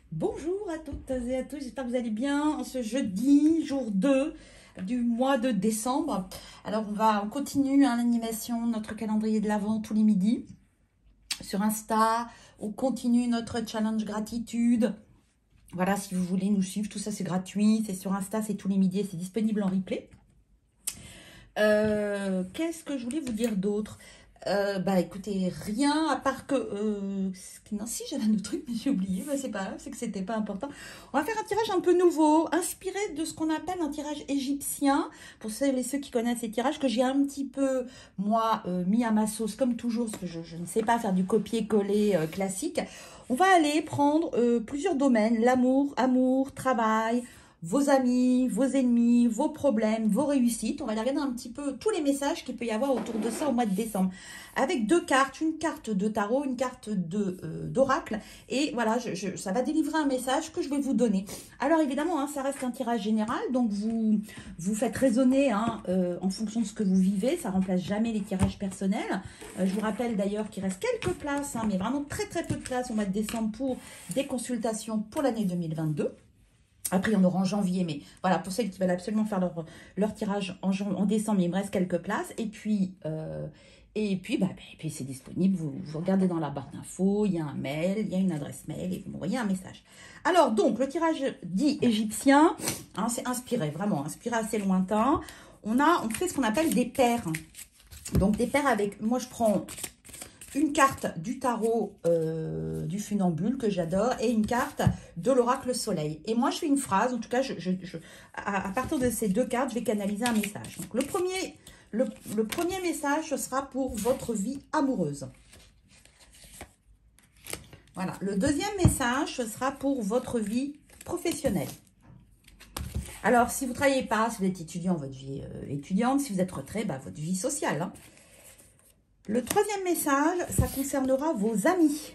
Bonjour à toutes et à tous, j'espère que vous allez bien en ce jeudi, jour 2 du mois de décembre. Alors on continue l'animation, notre calendrier de l'Avent tous les midis. Sur Insta, on continue notre challenge gratitude. Voilà, si vous voulez nous suivre, tout ça c'est gratuit, c'est sur Insta, c'est tous les midis, c'est disponible en replay. Qu'est-ce que je voulais vous dire d'autre? Écoutez, rien à part que non, si j'avais un autre truc mais j'ai oublié, c'est pas grave, c'est que c'était pas important. On va faire un tirage un peu nouveau, inspiré de ce qu'on appelle un tirage égyptien, pour celles et ceux qui connaissent ces tirages, que j'ai un petit peu moi mis à ma sauce comme toujours, parce que je ne sais pas faire du copier-coller classique. On va aller prendre plusieurs domaines: l'amour, amour, travail, vos amis, vos ennemis, vos problèmes, vos réussites. On va aller regarder un petit peu tous les messages qu'il peut y avoir autour de ça au mois de décembre. Avec deux cartes, une carte de tarot, une carte d'oracle. Et voilà, ça va délivrer un message que je vais vous donner. Alors évidemment, ça reste un tirage général. Donc vous faites raisonner en fonction de ce que vous vivez. Ça ne remplace jamais les tirages personnels. Je vous rappelle d'ailleurs qu'il reste quelques places, mais vraiment très très peu de places au mois de décembre pour des consultations pour l'année 2022. Après, il y en aura en janvier, mais voilà, pour celles qui veulent absolument faire leur tirage en décembre, il me reste quelques places. Et puis c'est disponible. Vous regardez dans la barre d'infos, il y a un mail, il y a une adresse mail et vous m'envoyez un message. Alors, donc, le tirage dit égyptien, c'est inspiré, vraiment, inspiré assez lointain. On fait ce qu'on appelle des paires. Donc, des paires avec, moi, je prends une carte du tarot du funambule que j'adore et une carte de l'oracle soleil. Et moi, je fais une phrase, en tout cas, à partir de ces deux cartes, je vais canaliser un message. Donc, le premier message, ce sera pour votre vie amoureuse. Voilà. Le deuxième message, ce sera pour votre vie professionnelle. Alors, si vous ne travaillez pas, si vous êtes étudiant, votre vie étudiante, si vous êtes retrait, votre vie sociale. Le troisième message, ça concernera vos amis.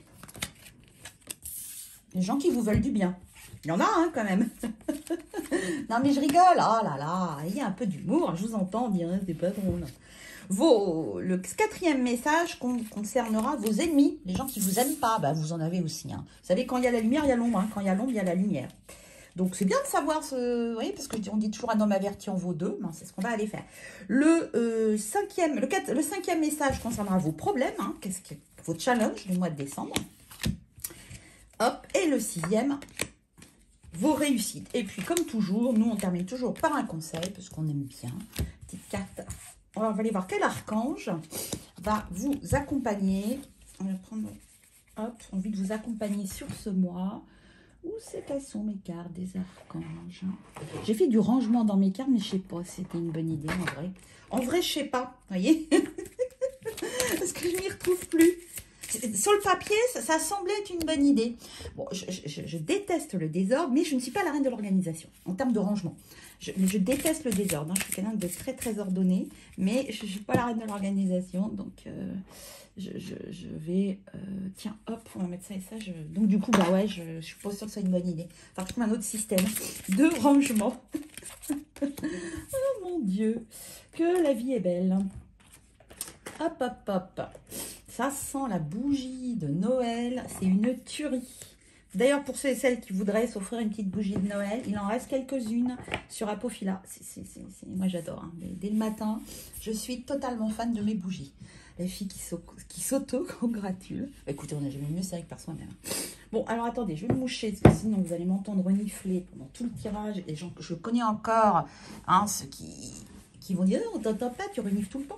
Les gens qui vous veulent du bien. Il y en a, quand même. Non, mais je rigole. Oh là là, il y a un peu d'humour. Je vous entends dire, c'est pas drôle. Le quatrième message concernera vos ennemis. Les gens qui ne vous aiment pas, vous en avez aussi. Vous savez, quand il y a la lumière, il y a l'ombre. Quand il y a l'ombre, il y a la lumière. Donc, c'est bien de savoir, vous voyez, parce qu'on dit toujours un homme averti en vaut deux. C'est ce qu'on va aller faire. Le cinquième message concernera vos problèmes. Qu'est-ce que vos challenges du mois de décembre. Hop. Et le sixième, vos réussites. Et puis, comme toujours, nous, on termine toujours par un conseil, parce qu'on aime bien. Petite carte. On va aller voir quel archange va vous accompagner. On va prendre, envie de vous accompagner sur ce mois. Où c'est qu'elles sont mes cartes des archanges? J'ai fait du rangement dans mes cartes, mais je sais pas si c'était une bonne idée en vrai. En vrai, je sais pas, vous voyez. Parce que je m'y retrouve plus. Sur le papier, ça semblait être une bonne idée. Bon, je déteste le désordre, mais je ne suis pas la reine de l'organisation en termes de rangement. Je déteste le désordre. Je suis quelqu'un de très très ordonné, mais je ne suis pas la reine de l'organisation, donc je vais... tiens, hop, on va mettre ça et ça. Donc du coup, je suis pas sûre que ce soit une bonne idée. Enfin, je trouve un autre système de rangement. Oh mon Dieu, que la vie est belle. Hop, hop, hop. Ça sent la bougie de Noël. C'est une tuerie. D'ailleurs, pour ceux et celles qui voudraient s'offrir une petite bougie de Noël, il en reste quelques-unes sur Apofila. Moi, j'adore. Dès le matin, je suis totalement fan de mes bougies. Les filles qui s'auto-congratulent. Écoutez, on n'a jamais mieux serré que par soi-même. Bon, alors attendez, je vais me moucher, parce que sinon vous allez m'entendre renifler pendant tout le tirage. Et je connais encore ceux qui vont dire « On t'entend pas, tu renifles tout le temps ».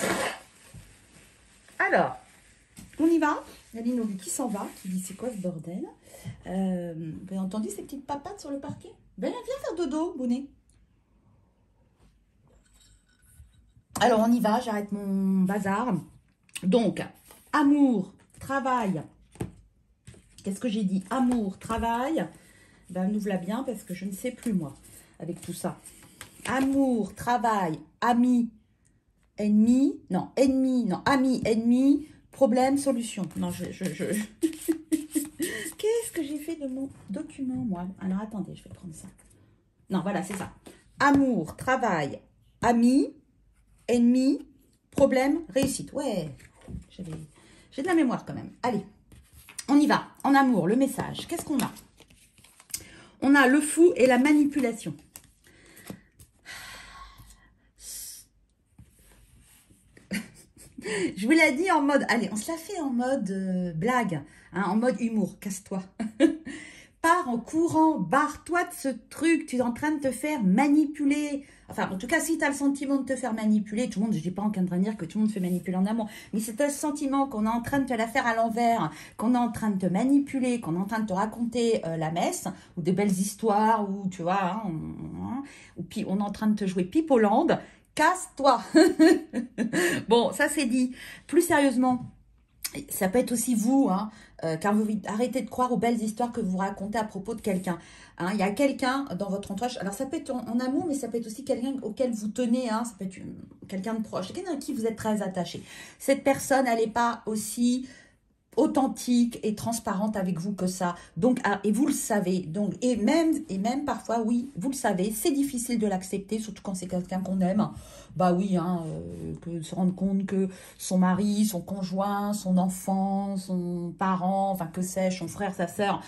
Alors, on y va. Il y a Lino qui s'en va, qui dit c'est quoi ce bordel. Vous avez entendu ces petites papates sur le parquet? Viens faire dodo, Bonnet. Alors, on y va, j'arrête mon bazar. Donc, amour, travail. Qu'est-ce que j'ai dit? Amour, travail. Nous voilà bien parce que je ne sais plus, moi, avec tout ça. Amour, travail, amis, ennemi, non, ami, ennemi, problème, solution. Non, Qu'est-ce que j'ai fait de mon document, moi? Alors, attendez, je vais prendre ça. Non, voilà, c'est ça. Amour, travail, ami, ennemi, problème, réussite. Ouais, j'ai de la mémoire quand même. Allez, on y va. En amour, le message. Qu'est-ce qu'on a? on a le fou et la manipulation. Je vous l'ai dit en mode, allez, on se la fait en mode blague, hein, en mode humour, casse-toi. Pars en courant, barre-toi de ce truc, tu es en train de te faire manipuler. Enfin, en tout cas, si tu as le sentiment de te faire manipuler, tout le monde, je ne dis pas en train de dire que tout le monde se fait manipuler en amour, mais si tu as le sentiment qu'on est en train de te la faire à l'envers, qu'on est en train de te manipuler, qu'on est en train de te raconter la messe, ou des belles histoires, ou tu vois, ou puis on est en train de te jouer Pipoland, casse-toi. Bon, ça c'est dit. Plus sérieusement, ça peut être aussi vous, hein, car vous arrêtez de croire aux belles histoires que vous racontez à propos de quelqu'un. Hein, il y a quelqu'un dans votre entourage, alors ça peut être en amour, mais ça peut être aussi quelqu'un auquel vous tenez, hein, ça peut être quelqu'un de proche, quelqu'un à qui vous êtes très attaché. Cette personne, elle n'est pas aussi authentique et transparente avec vous que ça, donc et vous le savez, donc et même parfois oui vous le savez, c'est difficile de l'accepter, surtout quand c'est quelqu'un qu'on aime, bah oui, hein, que se rendre compte que son mari, son conjoint, son enfant, son parent, enfin que sais-je, son frère, sa sœur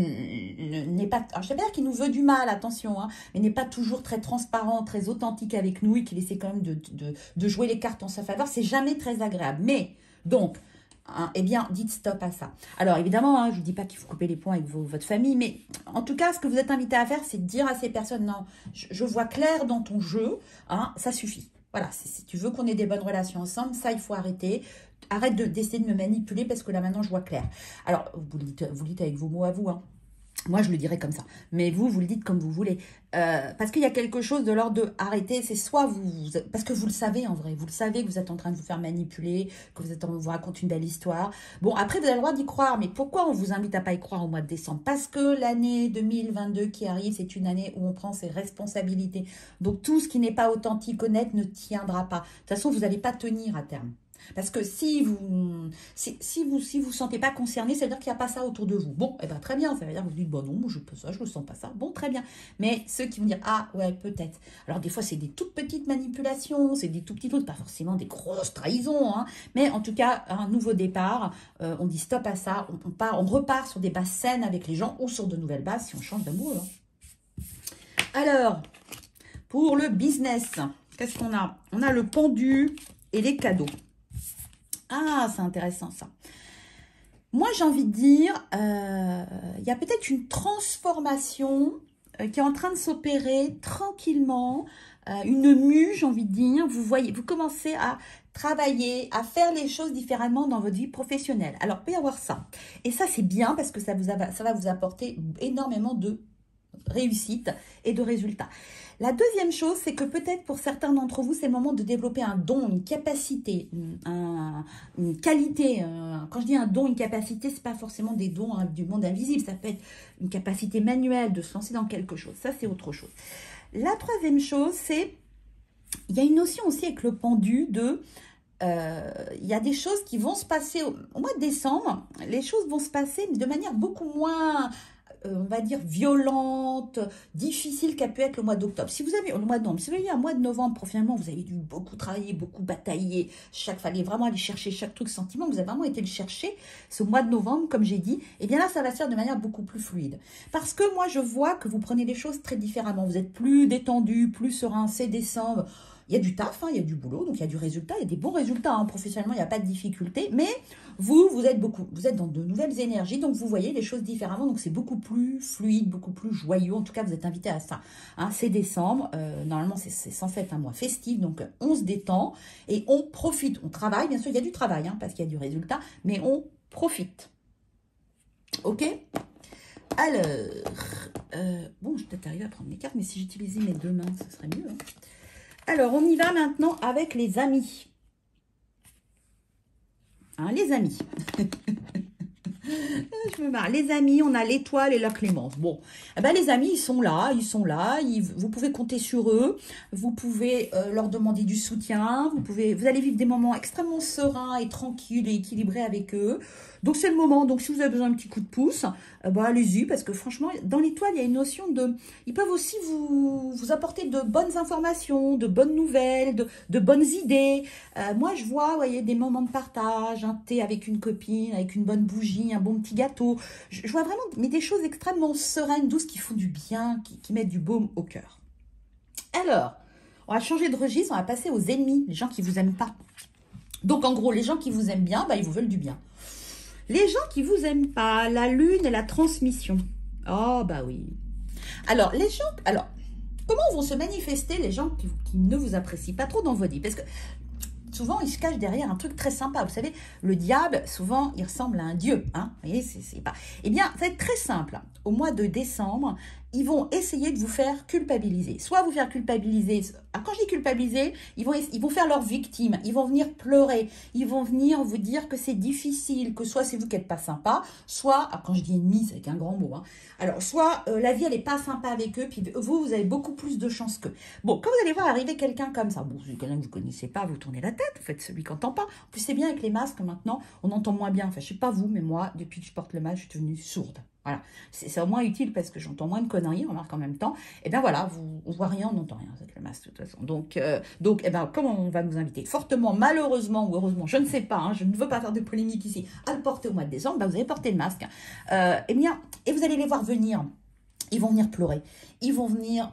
n'est pas, alors je sais pas qu'il nous veut du mal, attention, hein, mais n'est pas toujours très transparent, très authentique avec nous et qu'il essaie quand même de jouer les cartes en sa faveur, c'est jamais très agréable. Mais donc hein, eh bien, dites stop à ça. Alors, évidemment, hein, je ne vous dis pas qu'il faut couper les ponts avec votre famille, mais en tout cas, ce que vous êtes invité à faire, c'est de dire à ces personnes, non, je vois clair dans ton jeu, hein, ça suffit. Voilà, si tu veux qu'on ait des bonnes relations ensemble, ça, il faut arrêter. Arrête d'essayer de me manipuler parce que là, maintenant, je vois clair. Alors, vous le dites avec vos mots à vous, hein. Moi, je le dirais comme ça. Mais vous le dites comme vous voulez. Parce qu'il y a quelque chose de l'ordre de arrêter. C'est soit parce que vous le savez en vrai. Vous le savez que vous êtes en train de vous faire manipuler, que vous raconte une belle histoire. Bon, après, vous avez le droit d'y croire. Mais pourquoi on vous invite à pas y croire au mois de décembre? Parce que l'année 2022 qui arrive, c'est une année où on prend ses responsabilités. Donc, tout ce qui n'est pas authentique, honnête, ne tiendra pas. De toute façon, vous n'allez pas tenir à terme. Parce que si vous sentez pas concerné, ça veut dire qu'il n'y a pas ça autour de vous. Bon, eh ben très bien, ça veut dire que vous dites, bon non, moi je peux ça, je ne sens pas ça. Bon, très bien. Mais ceux qui vont dire, ah ouais, peut-être. Alors des fois, c'est des toutes petites manipulations, c'est des tout petits trucs, pas forcément des grosses trahisons, hein. Mais en tout cas, un nouveau départ, on dit stop à ça, on repart sur des bases saines avec les gens ou sur de nouvelles bases si on change d'amour. Hein. Alors, pour le business, qu'est-ce qu'on a? On a le pendu et les cadeaux. Ah, c'est intéressant ça. Moi, j'ai envie de dire, il y a peut-être une transformation qui est en train de s'opérer tranquillement, une mue, j'ai envie de dire. Vous voyez, vous commencez à travailler, à faire les choses différemment dans votre vie professionnelle. Alors, il peut y avoir ça. Et ça, c'est bien parce que ça va vous apporter énormément de réussite et de résultats. La deuxième chose, c'est que peut-être pour certains d'entre vous, c'est le moment de développer un don, une capacité, une qualité. Quand je dis un don, une capacité, ce n'est pas forcément des dons du monde invisible. Ça peut être une capacité manuelle de se lancer dans quelque chose. Ça, c'est autre chose. La troisième chose, c'est, il y a une notion aussi avec le pendu de... il y a des choses qui vont se passer au mois de décembre. Les choses vont se passer de manière beaucoup moins... on va dire violente, difficile qu'a pu être le mois d'octobre. Si vous avez le mois de novembre, si vous avez eu un mois de novembre, professionnellement, vous avez dû beaucoup travailler, beaucoup batailler, fallait vraiment aller chercher chaque truc sentiment, vous avez vraiment été le chercher, ce mois de novembre, comme j'ai dit, et bien là, ça va se faire de manière beaucoup plus fluide. Parce que moi, je vois que vous prenez les choses très différemment. Vous êtes plus détendu, plus serein, c'est décembre. Il y a du taf, hein, il y a du boulot, donc il y a du résultat, il y a des bons résultats. Hein. Professionnellement, il n'y a pas de difficulté. Mais vous êtes dans de nouvelles énergies, donc vous voyez les choses différemment. Donc c'est beaucoup plus fluide, beaucoup plus joyeux. En tout cas, vous êtes invité à ça. Hein, c'est décembre. Normalement, c'est censé être un mois festif. Donc on se détend et on profite. On travaille, bien sûr, il y a du travail, hein, parce qu'il y a du résultat, mais on profite. Ok ? Alors, bon, je vais peut-être arriver à prendre mes cartes, mais si j'utilisais mes deux mains, ce serait mieux. Hein. Alors, on y va maintenant avec les amis. Hein, les amis. Je me marre. Les amis, on a l'étoile et la clémence. Bon, eh ben, les amis, ils sont là. Vous pouvez compter sur eux. Vous pouvez leur demander du soutien. Vous allez vivre des moments extrêmement sereins et tranquilles et équilibrés avec eux. Donc, c'est le moment. Donc, si vous avez besoin d'un petit coup de pouce, allez-y. Parce que franchement, dans l'étoile, il y a une notion de... Ils peuvent aussi vous apporter de bonnes informations, de bonnes nouvelles, de bonnes idées. Moi, je vois, vous voyez, des moments de partage, un thé avec une copine, avec une bonne bougie, un bon petit gâteau. gâteaux. Je vois vraiment mais des choses extrêmement sereines, douces, qui font du bien, qui mettent du baume au cœur. Alors, on va changer de registre, on va passer aux ennemis, les gens qui vous aiment pas. Donc, en gros, les gens qui vous aiment bien, bah, ils vous veulent du bien. Les gens qui vous aiment pas, la lune et la transmission. Oh, bah oui. Alors, comment vont se manifester les gens qui ne vous apprécient pas trop dans votre vie? Parce que souvent, ils se cachent derrière un truc très sympa. Vous savez, le diable, souvent, il ressemble à un dieu. Hein, vous voyez, c'est pas... Eh bien, ça va être très simple. Au mois de décembre, ils vont essayer de vous faire culpabiliser. Soit vous faire culpabiliser. Alors, quand je dis culpabiliser, ils vont faire leur victime. Ils vont venir pleurer. Ils vont venir vous dire que c'est difficile, que soit c'est vous qui n'êtes pas sympa, soit, alors quand je dis ennemi, c'est avec un grand mot. Hein, alors, soit la vie, elle n'est pas sympa avec eux, puis vous avez beaucoup plus de chance qu'eux. Bon, quand vous allez voir arriver quelqu'un comme ça, bon, c'est quelqu'un que vous ne connaissez pas, vous tournez la tête, vous faites celui qui n'entend pas. En plus, c'est bien avec les masques maintenant, on entend moins bien. Enfin, je ne sais pas vous, mais moi, depuis que je porte le masque, je suis devenue sourde. Voilà, c'est au moins utile parce que j'entends moins de conneries, remarque en même temps. Et bien voilà, on voit rien, on n'entend rien avec le masque de toute façon. Donc eh ben, comment on va nous inviter fortement, malheureusement ou heureusement, je ne sais pas, hein, je ne veux pas faire de polémique ici, à le porter au mois de décembre, ben, vous allez porter le masque. Eh bien, et vous allez les voir venir. Ils vont venir pleurer, ils vont venir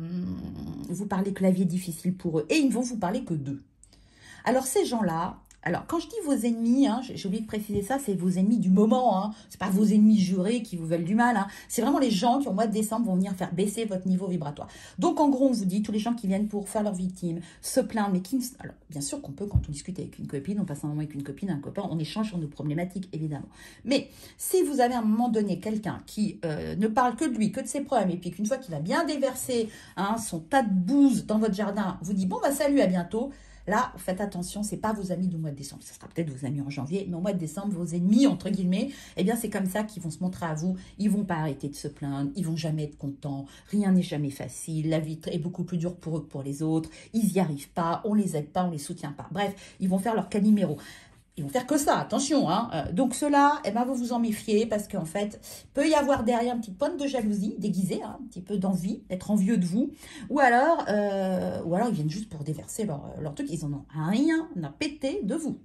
vous parler que la vie est difficile pour eux et ils ne vont vous parler que d'eux. Alors ces gens-là, alors quand je dis vos ennemis, hein, j'ai oublié de préciser ça, c'est vos ennemis du moment, hein, c'est pas vos ennemis jurés qui vous veulent du mal, hein, c'est vraiment les gens qui au mois de décembre vont venir faire baisser votre niveau vibratoire. Donc en gros on vous dit, tous les gens qui viennent pour faire leur victime, se plaindre, mais qui... Alors bien sûr qu'on peut quand on discute avec une copine, on passe un moment avec une copine, un copain, on échange sur nos problématiques évidemment. Mais si vous avez à un moment donné quelqu'un qui ne parle que de lui, que de ses problèmes, et puis qu'une fois qu'il a bien déversé hein, son tas de bouse dans votre jardin, vous dit bon bah salut, à bientôt. Là, faites attention, ce n'est pas vos amis du mois de décembre. Ce sera peut-être vos amis en janvier, mais au mois de décembre, vos ennemis, entre guillemets, eh bien, c'est comme ça qu'ils vont se montrer à vous. Ils ne vont pas arrêter de se plaindre, ils ne vont jamais être contents. Rien n'est jamais facile. La vie est beaucoup plus dure pour eux que pour les autres. Ils n'y arrivent pas, on ne les aide pas, on ne les soutient pas. Bref, ils vont faire leur caniméro. Ils vont faire que ça, attention. Hein. Donc ceux-là, eh ben, vous vous en méfiez parce qu'en fait, peut y avoir derrière une petite pointe de jalousie déguisée, hein, un petit peu d'envie, d'être envieux de vous. Ou alors ils viennent juste pour déverser leur truc. Ils en ont rien à péter de vous.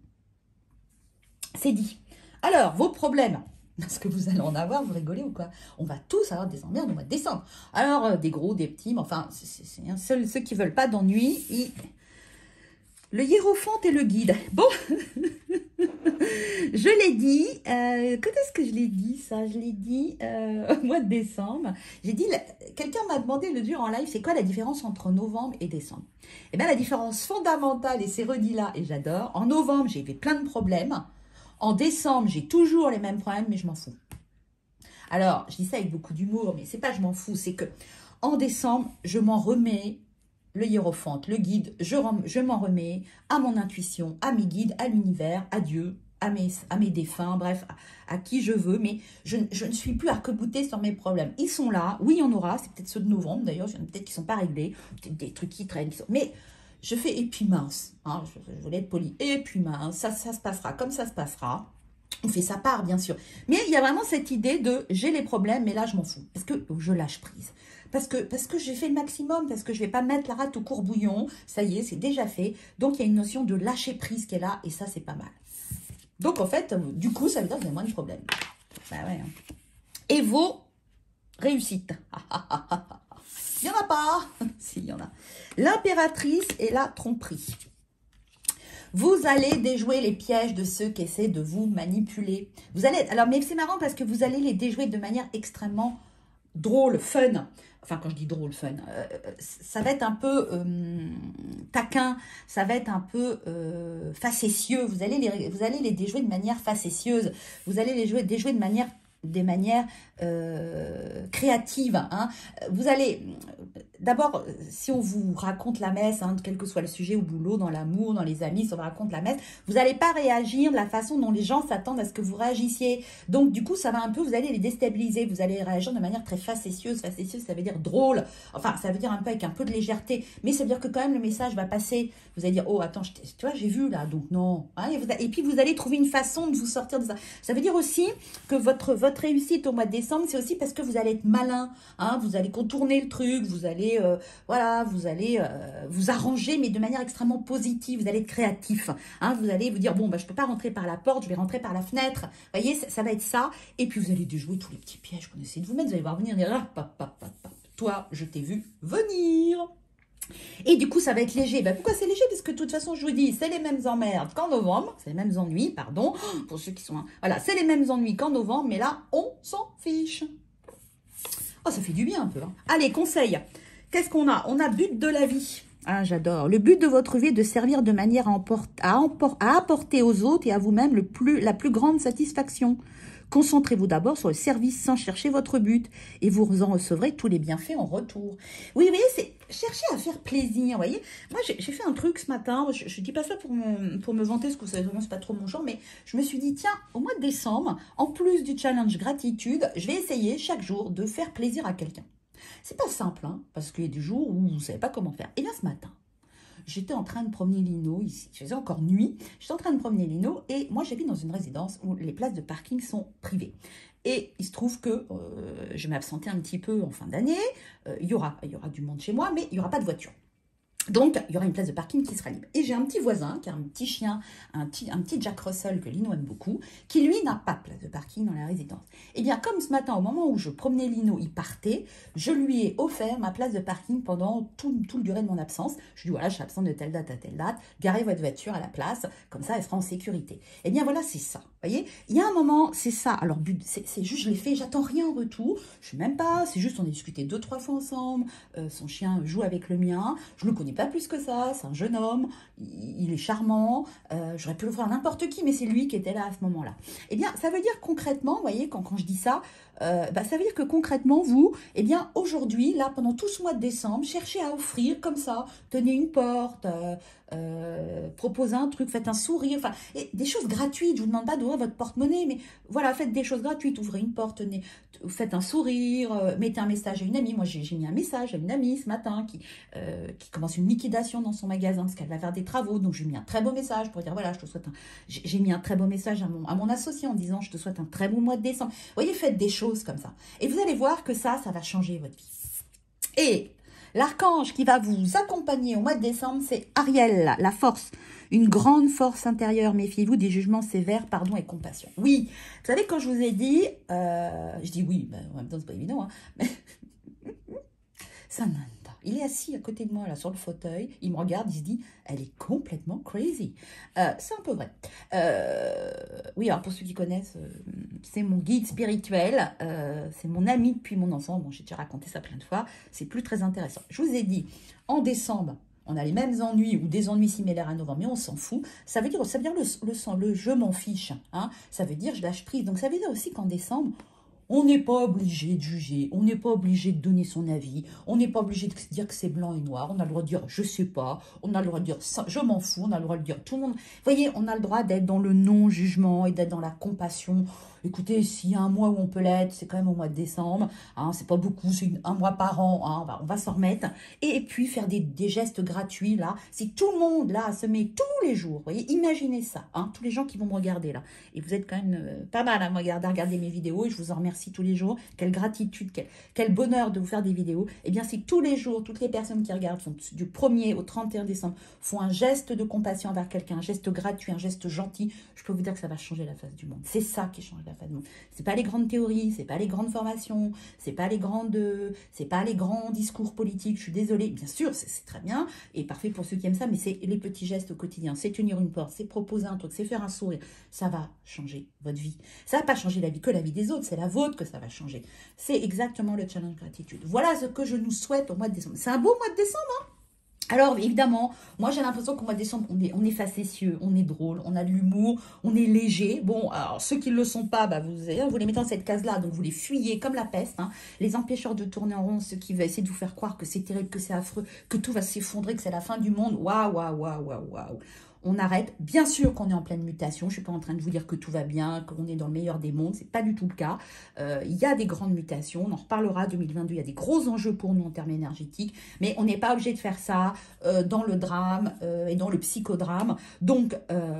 C'est dit. Alors, vos problèmes, parce que vous allez en avoir, vous rigolez ou quoi? On va tous avoir des emmerdes au mois de décembre. Alors, des gros, des petits, mais enfin, ceux qui ne veulent pas d'ennui, le hiérophante et le guide. Bon, je l'ai dit. Quand est-ce que je l'ai dit ça? Je l'ai dit au mois de décembre. J'ai dit, quelqu'un m'a demandé le dur en live, c'est quoi la différence entre novembre et décembre? Eh bien, la différence fondamentale, et c'est redit là, et j'adore, en novembre, j'ai fait plein de problèmes. En décembre, j'ai toujours les mêmes problèmes, mais je m'en fous. Alors, je dis ça avec beaucoup d'humour, mais c'est pas je m'en fous, c'est que en décembre, je m'en remets. Le hiérophante, le guide, je m'en remets à mon intuition, à mes guides, à l'univers, à Dieu, à mes défunts, bref, à qui je veux, mais je ne suis plus arc-boutée sur mes problèmes. Ils sont là, oui, il y en aura, c'est peut-être ceux de novembre, d'ailleurs, il y en a peut-être qui ne sont pas réglés, peut-être des trucs qui traînent, mais je fais et puis mince, hein, je voulais être polie, et puis mince, ça se passera comme ça se passera. On fait sa part, bien sûr. Mais il y a vraiment cette idée de j'ai les problèmes, mais là, je m'en fous. Parce que je lâche prise. Parce que j'ai fait le maximum, parce que je ne vais pas mettre la rate au courbouillon. Ça y est, c'est déjà fait. Donc, il y a une notion de lâcher prise qui est là, et ça, c'est pas mal. Donc, en fait, du coup, ça veut dire que vous avez moins de problèmes. Bah ouais. Hein. Et vos réussites. Il n'y en a pas. Si, il y en a. L'impératrice et la tromperie. Vous allez déjouer les pièges de ceux qui essaient de vous manipuler. Vous allez, alors, mais c'est marrant parce que vous allez les déjouer de manière extrêmement drôle, fun. Enfin, quand je dis drôle, fun, ça va être un peu taquin, ça va être un peu facétieux. Vous allez les déjouer de manière facétieuse. Vous allez les déjouer de manière créatives. Hein. Vous allez, d'abord, si on vous raconte la messe, hein, quel que soit le sujet, au boulot, dans l'amour, dans les amis, si on vous raconte la messe, vous n'allez pas réagir de la façon dont les gens s'attendent à ce que vous réagissiez. Donc, du coup, ça va un peu, vous allez les déstabiliser, vous allez réagir de manière très facétieuse. Facétieuse, ça veut dire drôle. Enfin, ça veut dire un peu avec un peu de légèreté. Mais ça veut dire que quand même, le message va passer. Vous allez dire, oh, attends, tu vois, j'ai vu là, donc non. Hein, et puis, vous allez trouver une façon de vous sortir de ça. Ça veut dire aussi que votre votre réussite au mois de décembre, c'est aussi parce que vous allez être malin, hein, vous allez contourner le truc, vous allez, voilà, vous allez vous arranger, mais de manière extrêmement positive, vous allez être créatif, hein, vous allez vous dire, bon, bah, je peux pas rentrer par la porte, je vais rentrer par la fenêtre, vous voyez, ça va être ça, et puis vous allez déjouer tous les petits pièges qu'on essaie de vous mettre, vous allez voir venir, dire, ah, toi, je t'ai vu venir. Et du coup, ça va être léger. Ben, pourquoi c'est léger? Parce que de toute façon, je vous dis, c'est les mêmes emmerdes qu'en novembre. C'est les mêmes ennuis, pardon, pour ceux qui sont... Voilà, c'est les mêmes ennuis qu'en novembre, mais là, on s'en fiche. Oh, ça fait du bien un peu. Hein. Allez, conseil. Qu'est-ce qu'on a? On a but de la vie. Ah, j'adore. Le but de votre vie est de servir de manière à apporter aux autres et à vous-même la plus grande satisfaction. Concentrez-vous d'abord sur le service sans chercher votre but et vous en recevrez tous les bienfaits en retour. Oui, vous voyez, c'est chercher à faire plaisir, vous voyez. Moi, j'ai fait un truc ce matin, je ne dis pas ça pour me vanter, parce que ça c'est pas trop mon genre, mais je me suis dit, tiens, au mois de décembre, en plus du challenge gratitude, je vais essayer chaque jour de faire plaisir à quelqu'un. C'est pas simple, hein, parce qu'il y a des jours où vous ne savez pas comment faire. Et bien ce matin, j'étais en train de promener Lino ici. Je faisais encore nuit. J'étais en train de promener Lino et moi, j'habite dans une résidence où les places de parking sont privées. Et il se trouve que je m'absentais un petit peu en fin d'année. Il y aura du monde chez moi, mais il n'y aura pas de voiture. Donc, il y aura une place de parking qui sera libre. Et j'ai un petit voisin qui a un petit chien, un petit Jack Russell que Lino aime beaucoup, qui lui n'a pas de place de parking dans la résidence. Et bien, comme ce matin, au moment où je promenais Lino, il partait, je lui ai offert ma place de parking pendant tout le durée de mon absence. Je lui ai dit, voilà, je suis absente de telle date à telle date, garez votre voiture à la place, comme ça, elle sera en sécurité. Et bien, voilà, c'est ça. Vous voyez, il y a un moment, c'est ça. Alors, c'est juste, je l'ai fait, j'attends rien en retour. Je ne sais même pas, c'est juste, on a discuté 2-3 fois ensemble. Son chien joue avec le mien. Je le connais pas plus que ça, c'est un jeune homme, il est charmant, j'aurais pu l'offrir à n'importe qui, mais c'est lui qui était là à ce moment-là. Eh bien, ça veut dire concrètement, vous voyez, quand je dis ça, ça veut dire que concrètement, vous, eh bien, aujourd'hui, là, pendant tout ce mois de décembre, cherchez à offrir comme ça, tenez une porte, proposez un truc, faites un sourire, enfin, des choses gratuites, je ne vous demande pas d'ouvrir votre porte-monnaie, mais voilà, faites des choses gratuites, ouvrez une porte, faites un sourire, mettez un message à une amie. Moi, j'ai mis un message à une amie ce matin qui commence une liquidation dans son magasin parce qu'elle va faire des travaux. Donc, j'ai mis un très beau message pour dire, voilà, je te souhaite j'ai mis un très beau message à mon associé en disant, je te souhaite un très bon mois de décembre. Vous voyez, faites des choses comme ça. Et vous allez voir que ça va changer votre vie. Et l'archange qui va vous accompagner au mois de décembre, c'est Ariel, la force. Une grande force intérieure. Méfiez-vous des jugements sévères, pardon et compassion. Oui, vous savez, quand je vous ai dit, je dis oui, en même temps, c'est pas évident, hein, mais Sananda, il est assis à côté de moi, là, sur le fauteuil, il me regarde, il se dit, elle est complètement crazy. C'est un peu vrai. Oui, alors pour ceux qui connaissent, c'est mon guide spirituel, c'est mon ami depuis mon enfance. Bon, j'ai déjà raconté ça plein de fois, c'est plus très intéressant. Je vous ai dit, en décembre, on a les mêmes ennuis ou des ennuis similaires à novembre, mais on s'en fout. Ça veut dire le je m'en fiche. Hein, ça veut dire je lâche prise. Donc ça veut dire aussi qu'en décembre, on n'est pas obligé de juger, on n'est pas obligé de donner son avis, on n'est pas obligé de dire que c'est blanc et noir, on a le droit de dire je sais pas, on a le droit de dire je m'en fous, on a le droit de dire tout le monde. Vous voyez, on a le droit d'être dans le non-jugement et d'être dans la compassion. Écoutez, s'il y a un mois où on peut l'être, c'est quand même au mois de décembre, hein, c'est pas beaucoup, c'est un mois par an, hein, on va s'en remettre. Et puis faire des gestes gratuits, là, si tout le monde, là, se met tous les jours, vous voyez, imaginez ça, hein, tous les gens qui vont me regarder, là, et vous êtes quand même pas mal à me regarder mes vidéos, et je vous en remercie tous les jours, quelle gratitude, quel bonheur de vous faire des vidéos. Et bien, si tous les jours, toutes les personnes qui regardent, du 1er au 31 décembre, font un geste de compassion envers quelqu'un, un geste gratuit, un geste gentil, je peux vous dire que ça va changer la face du monde. C'est ça qui change la face du monde. C'est pas les grandes théories, c'est pas les grandes formations, c'est pas les grands discours politiques. Je suis désolée, bien sûr, c'est très bien et parfait pour ceux qui aiment ça, mais c'est les petits gestes au quotidien. C'est tenir une porte, c'est proposer un truc, c'est faire un sourire. Ça va changer votre vie. Ça va pas changer la vie que la vie des autres, c'est la vôtre que ça va changer. C'est exactement le challenge gratitude. Voilà ce que je nous souhaite au mois de décembre. C'est un beau mois de décembre, hein? Alors, évidemment, moi, j'ai l'impression qu'au mois de décembre, on est facétieux, on est drôle, on a de l'humour, on est léger. Bon, alors, ceux qui ne le sont pas, bah, vous les mettez dans cette case-là, donc vous les fuyez comme la peste. Hein. Les empêcheurs de tourner en rond, ceux qui veulent essayer de vous faire croire que c'est terrible, que c'est affreux, que tout va s'effondrer, que c'est la fin du monde. Waouh, waouh, waouh, waouh, waouh. On arrête. Bien sûr qu'on est en pleine mutation. Je ne suis pas en train de vous dire que tout va bien, qu'on est dans le meilleur des mondes. Ce n'est pas du tout le cas. Il y a des grandes mutations. On en reparlera 2022. Il y a des gros enjeux pour nous en termes énergétiques. Mais on n'est pas obligé de faire ça dans le drame et dans le psychodrame. Donc,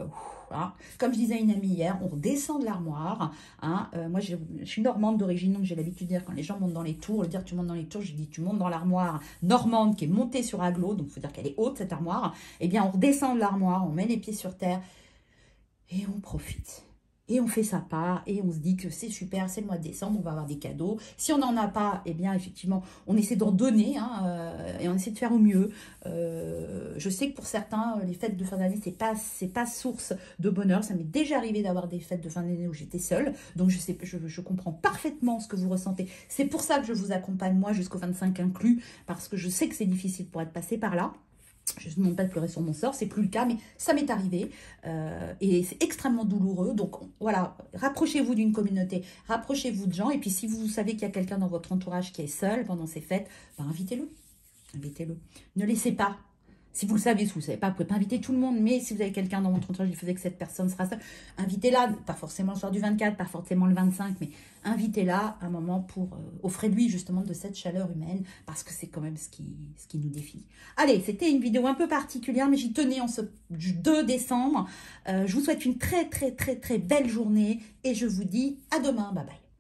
Voilà. Comme je disais à une amie hier, on redescend de l'armoire. Hein. Moi, je suis normande d'origine, donc j'ai l'habitude de dire quand les gens montent dans les tours, dire tu montes dans les tours, je dis tu montes dans l'armoire normande qui est montée sur Aglo, donc il faut dire qu'elle est haute cette armoire. Eh bien, on redescend de l'armoire, on met les pieds sur terre et on profite. Et on fait sa part et on se dit que c'est super, c'est le mois de décembre, on va avoir des cadeaux. Si on n'en a pas, eh bien, effectivement, on essaie d'en donner hein, et on essaie de faire au mieux. Je sais que pour certains, les fêtes de fin d'année, c'est pas source de bonheur. Ça m'est déjà arrivé d'avoir des fêtes de fin d'année où j'étais seule. Donc, je comprends parfaitement ce que vous ressentez. C'est pour ça que je vous accompagne, moi, jusqu'au 25 inclus, parce que je sais que c'est difficile pour être passé par là. Je ne demande pas de pleurer sur mon sort, c'est plus le cas, mais ça m'est arrivé et c'est extrêmement douloureux. Donc voilà, rapprochez-vous d'une communauté, rapprochez-vous de gens. Et puis si vous savez qu'il y a quelqu'un dans votre entourage qui est seul pendant ces fêtes, ben, invitez-le. Invitez-le. Ne laissez pas. Si vous le savez, si vous ne savez pas, vous ne pouvez pas inviter tout le monde, mais si vous avez quelqu'un dans votre entourage qui faisait que cette personne sera seule, invitez-la, pas forcément le soir du 24, pas forcément le 25, mais invitez-la un moment pour offrez-lui justement de cette chaleur humaine, parce que c'est quand même ce qui nous définit. Allez, c'était une vidéo un peu particulière, mais j'y tenais en ce 2 décembre. Je vous souhaite une très, très, très, très belle journée et je vous dis à demain. Bye bye.